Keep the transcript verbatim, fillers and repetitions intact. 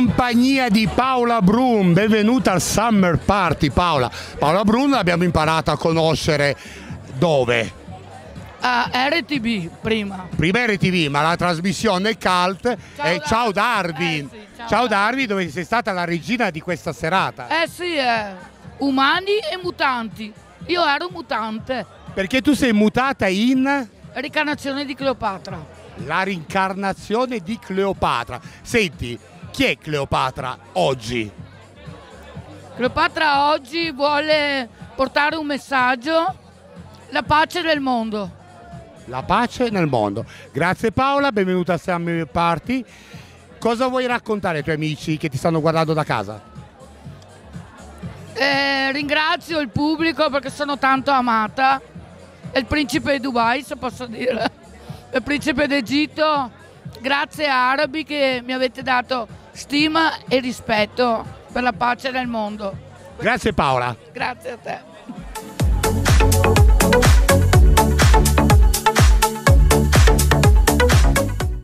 compagnia di Paola Brun, benvenuta al Summer Party. Paola, Paola Brun l'abbiamo imparato a conoscere dove? A R T V prima. Prima R T V, ma la trasmissione Cult è Ciao Darwin. Eh sì, ciao, Ciao Darwin, dove sei stata la regina di questa serata. Eh sì, eh. Umani e mutanti. Io ero mutante. Perché tu sei mutata in? Reincarnazione di Cleopatra. La rincarnazione di Cleopatra. Senti, chi è Cleopatra oggi? Cleopatra oggi vuole portare un messaggio, la pace nel mondo. La pace nel mondo. Grazie Paola, benvenuta al Summer Party. Cosa vuoi raccontare ai tuoi amici che ti stanno guardando da casa? Eh, ringrazio il pubblico perché sono tanto amata. E il principe di Dubai, se posso dire. Il principe d'Egitto. Grazie arabi che mi avete dato stima e rispetto per la pace nel mondo. Grazie Paola. Grazie a te.